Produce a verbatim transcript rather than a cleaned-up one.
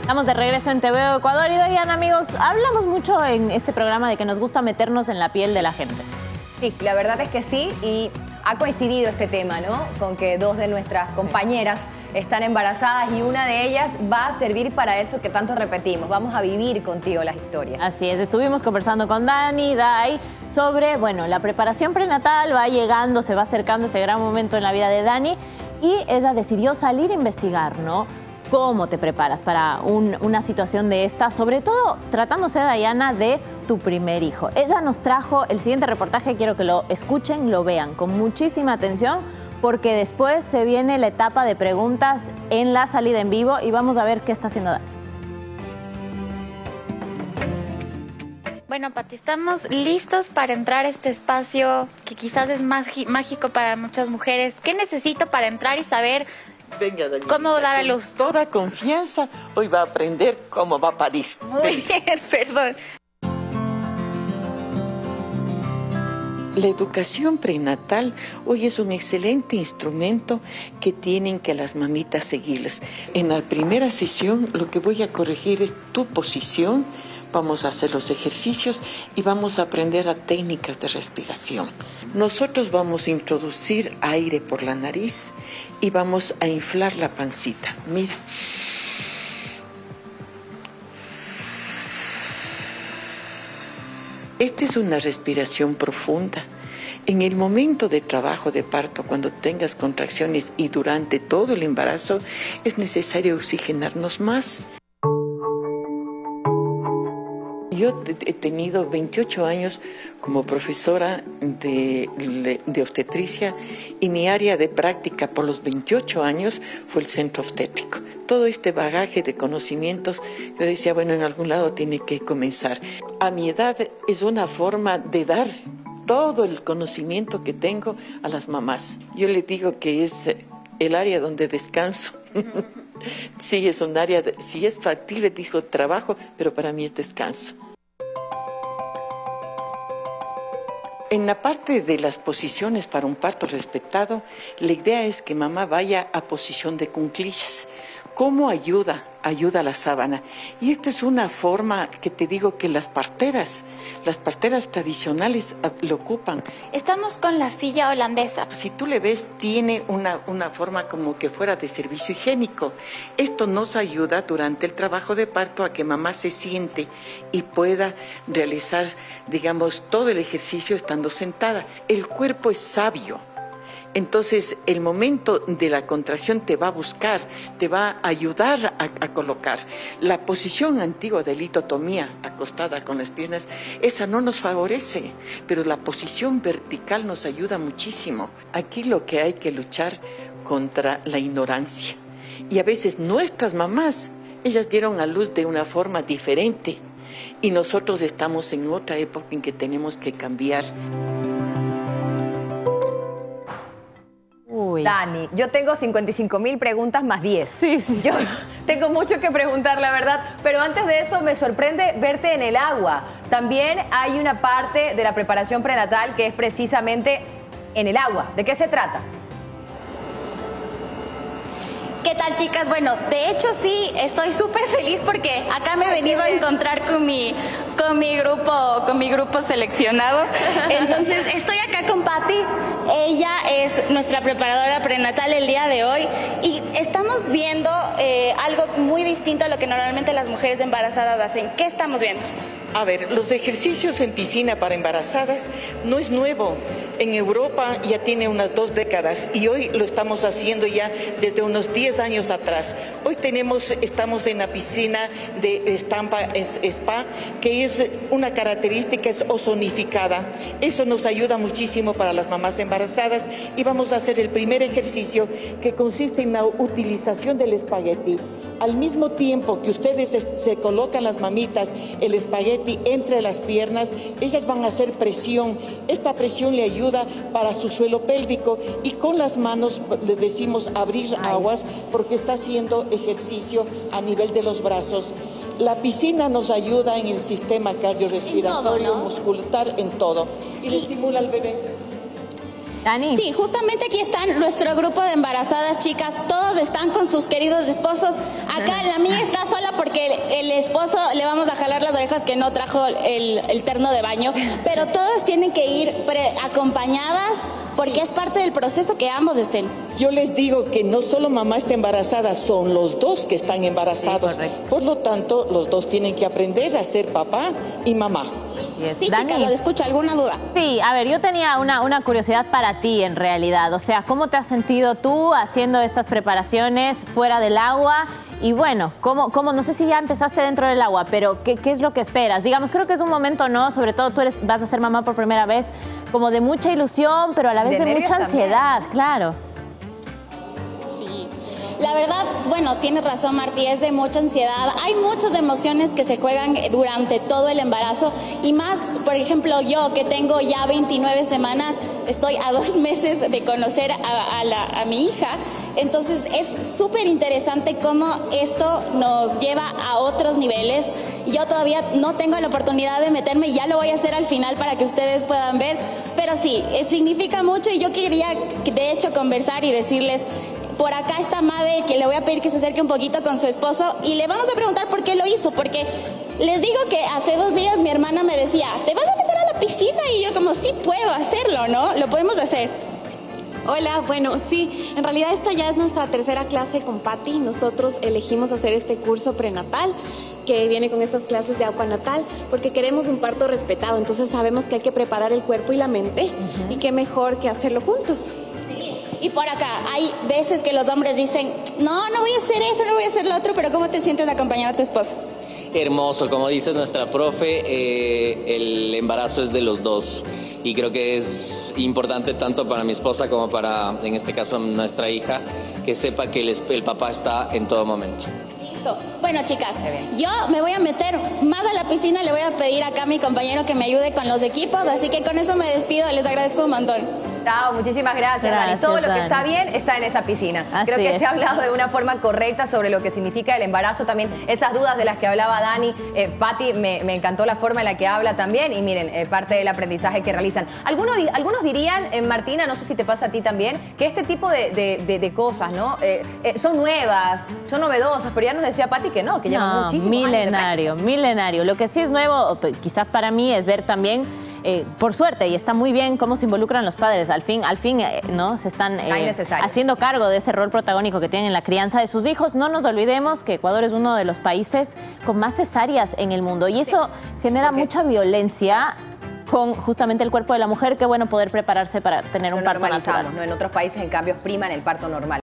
Estamos de regreso en T V Ecuador y oigan, amigos, hablamos mucho en este programa de que nos gusta meternos en la piel de la gente. Sí, la verdad es que sí, y ha coincidido este tema, ¿no? Con que dos de nuestras compañeras sí. están embarazadas y una de ellas va a servir para eso que tanto repetimos. Vamos a vivir contigo las historias. Así es, estuvimos conversando con Dani, Dai, sobre, bueno, la preparación prenatal, va llegando, se va acercando ese gran momento en la vida de Dani y ella decidió salir a investigar, ¿no? ¿Cómo te preparas para un, una situación de esta? Sobre todo tratándose, Dayana, de tu primer hijo. Ella nos trajo el siguiente reportaje, quiero que lo escuchen, lo vean con muchísima atención, porque después se viene la etapa de preguntas en la salida en vivo y vamos a ver qué está haciendo Dani. Bueno, Pati, estamos listos para entrar a este espacio que quizás es mágico para muchas mujeres. ¿Qué necesito para entrar y saber Venga, Daniela, cómo dar a luz? Con toda confianza, hoy va a aprender cómo va a parir. Muy bien, perdón. La educación prenatal hoy es un excelente instrumento que tienen que las mamitas seguirles. En la primera sesión lo que voy a corregir es tu posición. Vamos a hacer los ejercicios y vamos a aprender a técnicas de respiración. Nosotros vamos a introducir aire por la nariz y vamos a inflar la pancita. Mira. Esta es una respiración profunda. En el momento de trabajo de parto, cuando tengas contracciones y durante todo el embarazo, es necesario oxigenarnos más. Yo he tenido veintiocho años como profesora de, de obstetricia y mi área de práctica por los veintiocho años fue el centro obstétrico. Todo este bagaje de conocimientos, yo decía, bueno, en algún lado tiene que comenzar. A mi edad es una forma de dar todo el conocimiento que tengo a las mamás. Yo les digo que es el área donde descanso. Sí, es un área, de, sí es factible, dijo trabajo, pero para mí es descanso. En la parte de las posiciones para un parto respetado, la idea es que mamá vaya a posición de cuclillas. ¿Cómo ayuda? Ayuda a la sábana. Y esto es una forma que te digo que las parteras, las parteras tradicionales lo ocupan. Estamos con la silla holandesa. Si tú le ves, tiene una, una forma como que fuera de servicio higiénico. Esto nos ayuda durante el trabajo de parto a que mamá se siente y pueda realizar, digamos, todo el ejercicio estando sentada. El cuerpo es sabio. Entonces, el momento de la contracción te va a buscar, te va a ayudar a, a colocar. La posición antigua de litotomía, acostada con las piernas, esa no nos favorece, pero la posición vertical nos ayuda muchísimo. Aquí lo que hay que luchar contra la ignorancia. Y a veces nuestras mamás, ellas dieron a luz de una forma diferente. Y nosotros estamos en otra época en que tenemos que cambiar. Dani, yo tengo cincuenta y cinco mil preguntas más diez. Sí, sí. Yo tengo mucho que preguntar, la verdad. Pero antes de eso, me sorprende verte en el agua. También hay una parte de la preparación prenatal que es precisamente en el agua. ¿De qué se trata? ¿Qué tal, chicas? Bueno, de hecho sí, estoy súper feliz porque acá me he venido a encontrar con mi, con mi grupo, con mi grupo seleccionado. Entonces, estoy acá con Patti. Ella es nuestra preparadora prenatal el día de hoy y estamos viendo eh, algo muy distinto a lo que normalmente las mujeres embarazadas hacen. ¿Qué estamos viendo? A ver, los ejercicios en piscina para embarazadas no es nuevo. En Europa ya tiene unas dos décadas y hoy lo estamos haciendo ya desde unos diez años atrás. Hoy tenemos, estamos en la piscina de Estampa Spa, que es una característica, es ozonificada. Eso nos ayuda muchísimo para las mamás embarazadas y vamos a hacer el primer ejercicio que consiste en la utilización del espagueti. Al mismo tiempo que ustedes se colocan las mamitas el espagueti entre las piernas, ellas van a hacer presión. Esta presión le ayuda para su suelo pélvico y con las manos le decimos abrir aguas porque está haciendo ejercicio a nivel de los brazos. La piscina nos ayuda en el sistema cardiorrespiratorio, ¿no? Muscular, en todo. Y le estimula al bebé. Dani. Sí, justamente aquí están nuestro grupo de embarazadas, chicas. Todos están con sus queridos esposos. Acá la mía está sola porque porque el, el esposo le vamos a jalar las orejas que no trajo el, el terno de baño, pero todas tienen que ir pre acompañadas porque es parte del proceso que ambos estén. Yo les digo que no solo mamá está embarazada, son los dos que están embarazados. Sí, por lo tanto, los dos tienen que aprender a ser papá y mamá. Yes. Sí, Dani. chicas, los escucho. ¿Alguna duda? Sí, a ver, yo tenía una, una curiosidad para ti en realidad. O sea, ¿cómo te has sentido tú haciendo estas preparaciones fuera del agua? Y bueno, ¿cómo, cómo, no sé si ya empezaste dentro del agua, pero ¿qué, qué es lo que esperas? Digamos, creo que es un momento, ¿no? Sobre todo tú eres, vas a ser mamá por primera vez, como de mucha ilusión, pero a la vez de, de mucha ansiedad, también. Claro. Sí. La verdad, bueno, tienes razón, Martí, es de mucha ansiedad. Hay muchas emociones que se juegan durante todo el embarazo y más, por ejemplo, yo que tengo ya veintinueve semanas, estoy a dos meses de conocer a, a, la, a mi hija. Entonces es súper interesante cómo esto nos lleva a otros niveles. Yo todavía no tengo la oportunidad de meterme, ya lo voy a hacer al final para que ustedes puedan ver, pero sí, significa mucho y yo quería de hecho conversar y decirles, por acá está Mabe, que le voy a pedir que se acerque un poquito con su esposo y le vamos a preguntar por qué lo hizo, porque les digo que hace dos días mi hermana me decía, ¿te vas a meter a la piscina? Y yo como, sí puedo hacerlo, ¿no? Lo podemos hacer. Hola, bueno, sí, en realidad esta ya es nuestra tercera clase con Patti. Nosotros elegimos hacer este curso prenatal que viene con estas clases de agua natal porque queremos un parto respetado, entonces sabemos que hay que preparar el cuerpo y la mente uh-huh. y qué mejor que hacerlo juntos. Sí. Y por acá, hay veces que los hombres dicen, no, no voy a hacer eso, no voy a hacer lo otro, pero ¿cómo te sientes de acompañar a tu esposo? Hermoso, como dice nuestra profe, eh, el embarazo es de los dos y creo que es importante tanto para mi esposa como para, en este caso, nuestra hija, que sepa que el, el papá está en todo momento. Listo. Bueno, chicas, yo me voy a meter más a la piscina, le voy a pedir acá a mi compañero que me ayude con los equipos, así que con eso me despido, les agradezco un montón. Chao, muchísimas gracias, gracias Dani. Todo lo que Dani. está bien está en esa piscina. Así Creo que es. se ha hablado de una forma correcta sobre lo que significa el embarazo también. Esas dudas de las que hablaba Dani, eh, Patti, me, me encantó la forma en la que habla también y miren, eh, parte del aprendizaje que realizan. Algunos, algunos dirían, eh, Martina, no sé si te pasa a ti también, que este tipo de, de, de, de cosas, ¿no? Eh, eh, son nuevas, son novedosas, pero ya nos decía Patti que no, que llevan No, muchísimos milenario, años de milenario. Lo que sí es nuevo, quizás para mí, es ver también, eh, por suerte, y está muy bien cómo se involucran los padres. Al fin, al fin eh, ¿no? se están eh, haciendo cargo de ese rol protagónico que tienen en la crianza de sus hijos. No nos olvidemos que Ecuador es uno de los países con más cesáreas en el mundo y eso sí. genera okay. mucha violencia con justamente el cuerpo de la mujer. Qué bueno poder prepararse para tener no un parto natural. ¿no? En otros países, en cambio, priman el parto normal.